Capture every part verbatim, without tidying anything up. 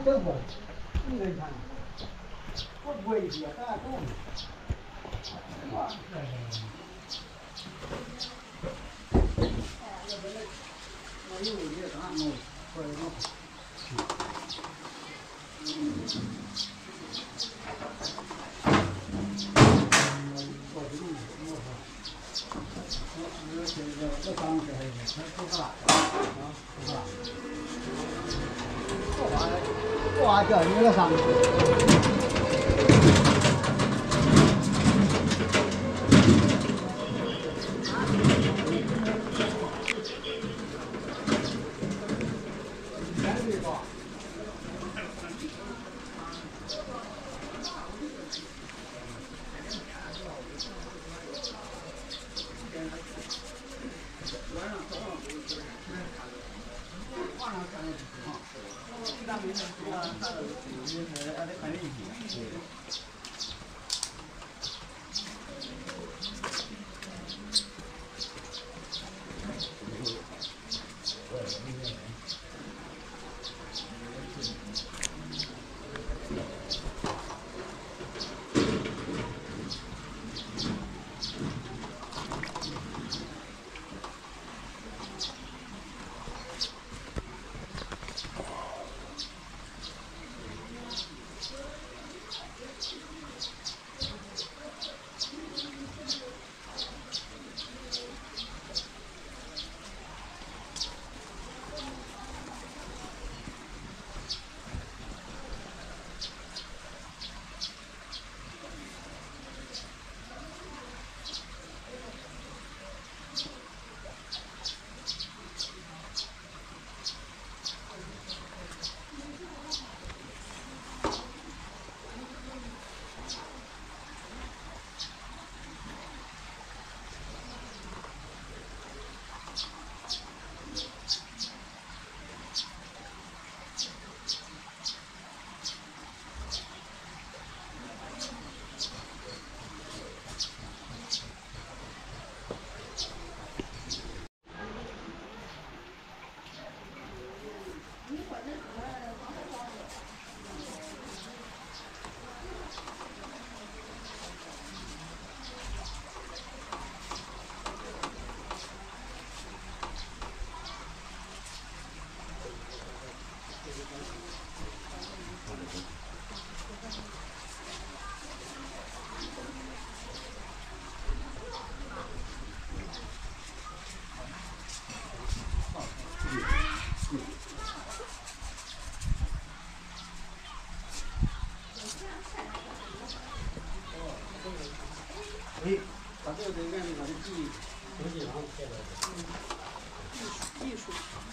等会儿，你来看，我不会去啊，大家懂。哇，哎。我有也干么？过来弄。这这这上去还是不不大啊，不大。这玩意儿，这玩意儿叫你了上去。哎，把这个人干把它记手机上贴的。艺术艺术。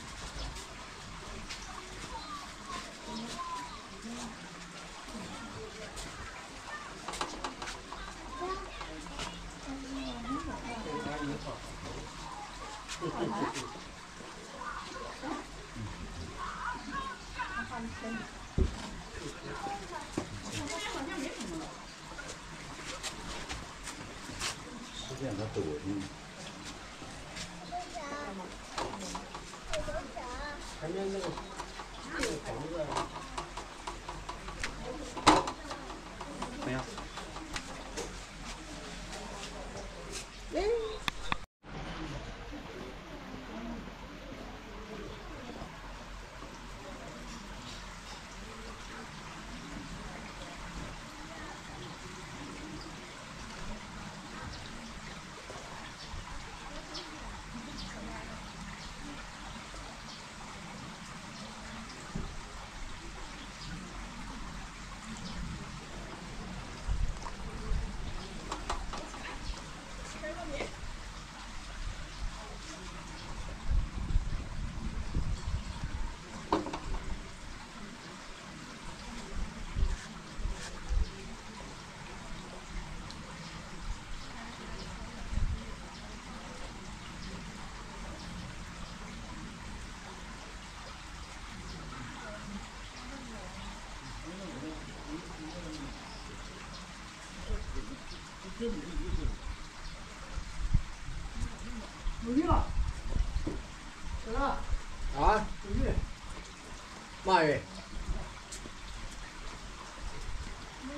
这样它抖音。前面那个这个房子，没有。 有鱼了，来了。 啊？ 有鱼。 嘛鱼？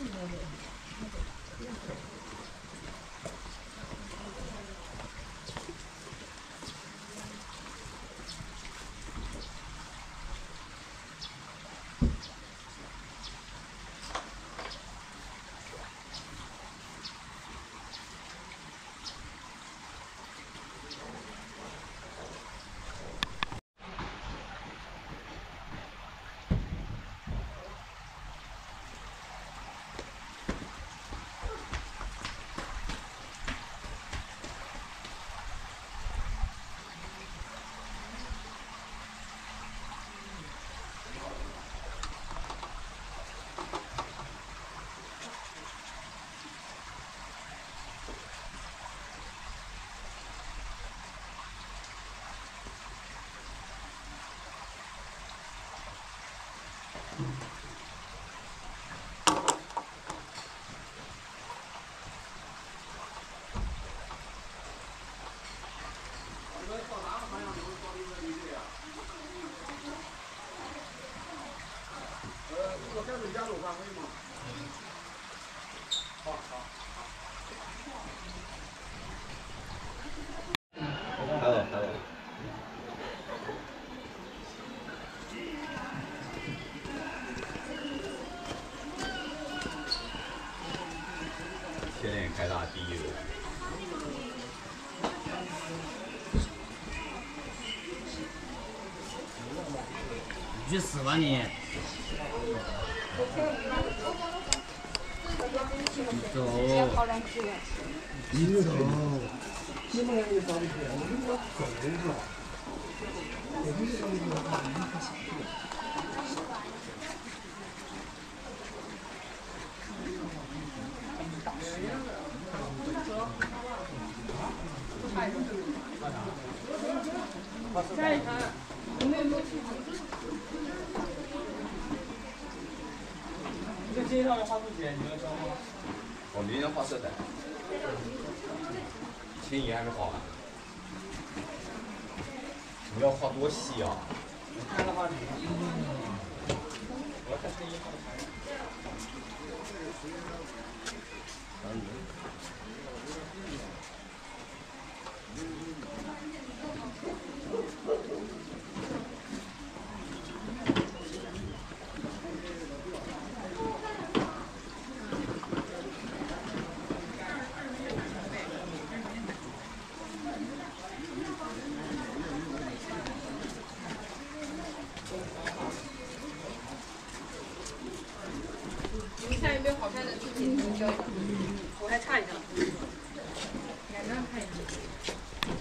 还有还有。天眼开大第一轮。 你去死吧你！走。你走。基本上就当天，我跟你说走着。我不是当天，我们不想去。下一盘，有没有没有去？这个街上的画素姐，你要交吗？ 我明天画色彩。秦怡还没画完。你要画多细啊？ 我看了画你。我要看陈怡画的牌。 你看有没有好看的视频？你教一下。我还差一张。两张看一下。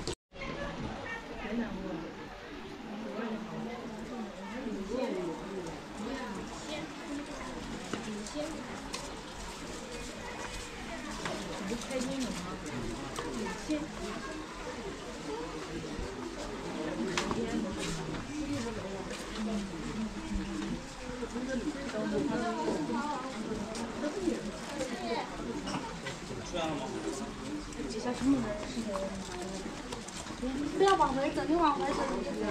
你不开心了吗？先。 出来了吗？ 几下什么人？不要往回走，你往回走。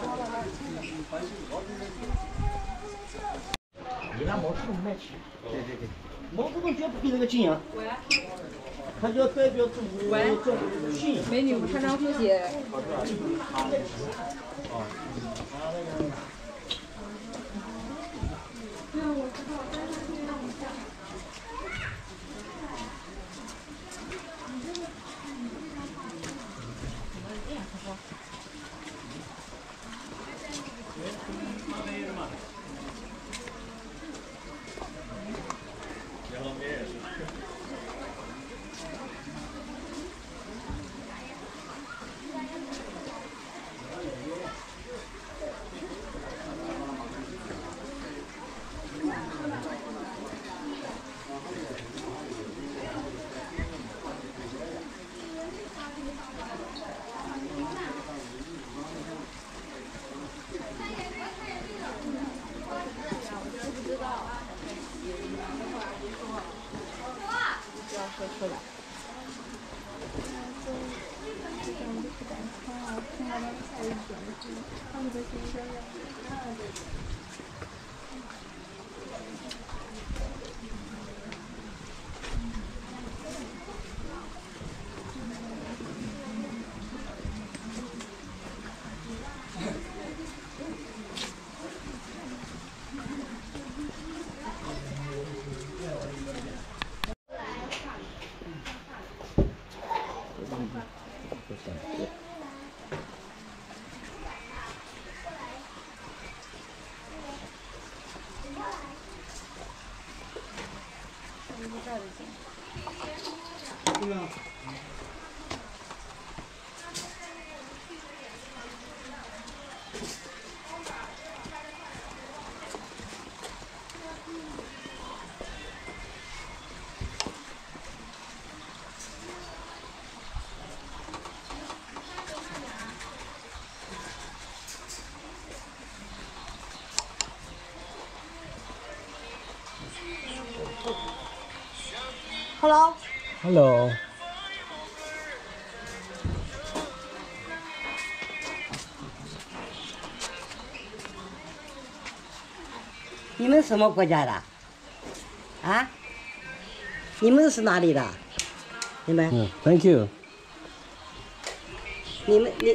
你拿毛主动卖去。对对对，毛主动就要配这个金阳。 喂。 他就要代表中国政府的信仰。 美女，我看张书写。 哦。 对啊，我知道，但是这样一下。 说出来。 这儿的景。 对啊。 Hello。 Hello。 你们什么国家的？啊？你们是哪里的？你们？ 嗯 ，Thank you。 你们你。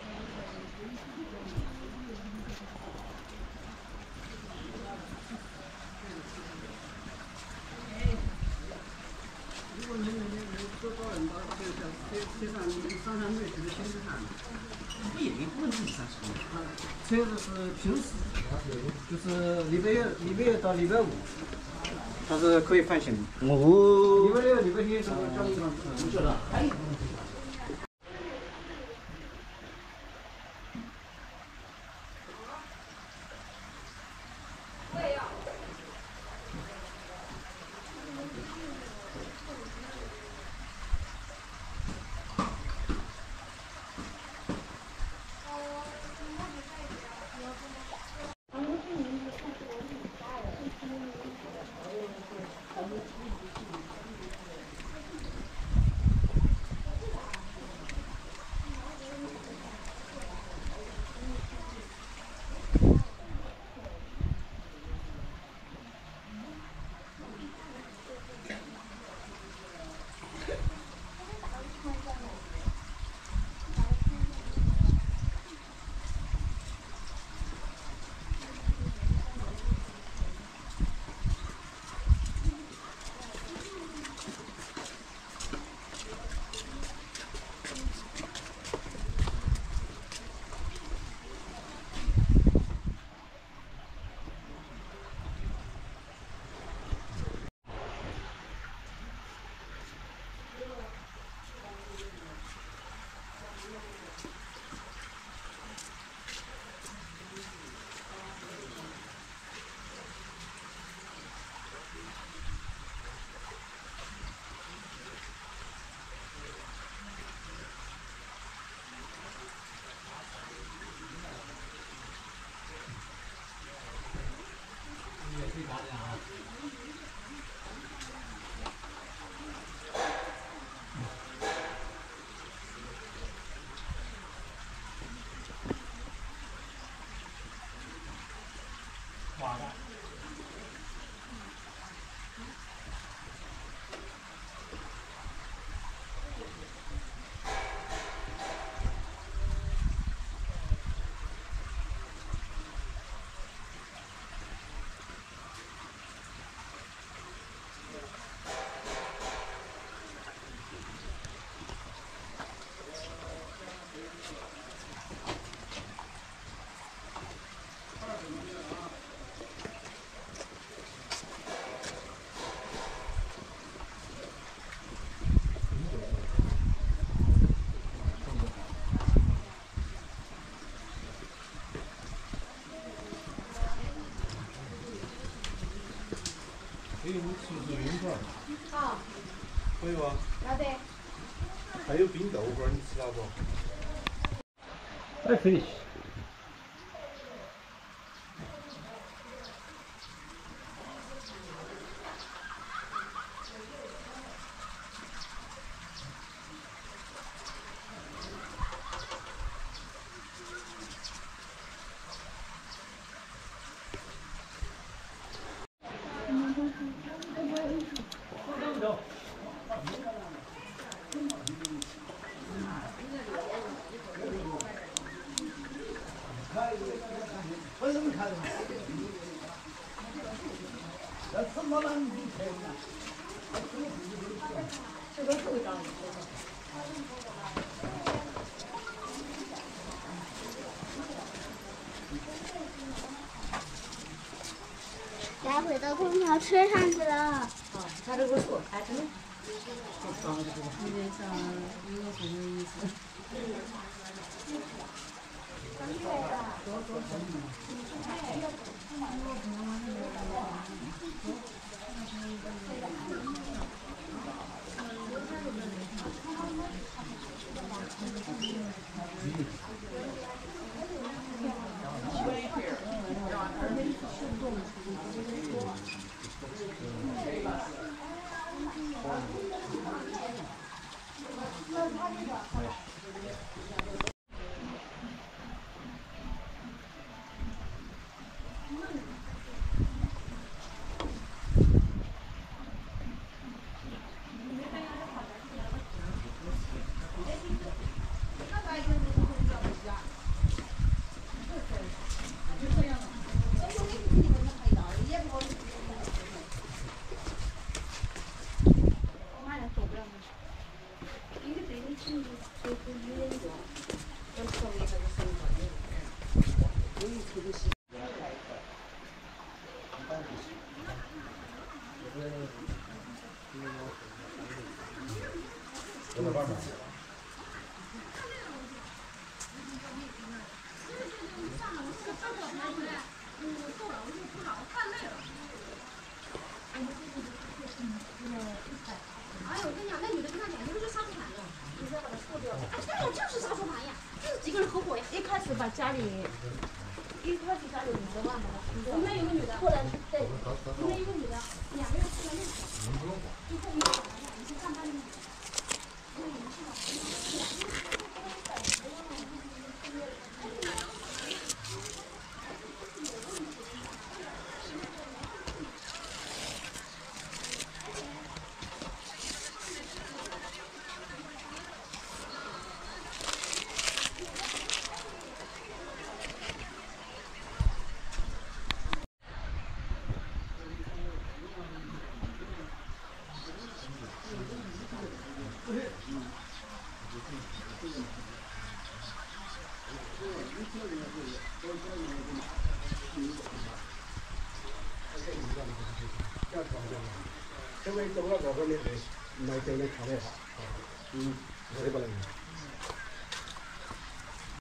车子是平时，就是礼拜一、礼拜一到礼拜五，它是可以翻新的。 哦。 礼拜六、礼拜天都是交通上不知道。 可以，你吃不吃冰块？ 好。 可以吗？ 要得。 还有冰豆花，你吃了不？ I finish. 来回到空调吹上去了。 他这个说，哎，真的。 有点像一个什么意思？ 哎呦，我跟你讲，那女的跟他讲，你们就杀猪盘了，你知道把它剁掉。哎，对呀，就是杀猪盘呀，就是几个人合伙呀。 一开始把家里，一开始家里五十万嘛， 我们那有个女的， 后来对， 我们那有个女的，两个人住在那里，最后一个吵架，以前上班的那个。 因为做嗰個嗰啲你唔係淨係炒咩？嗯，我哋不能。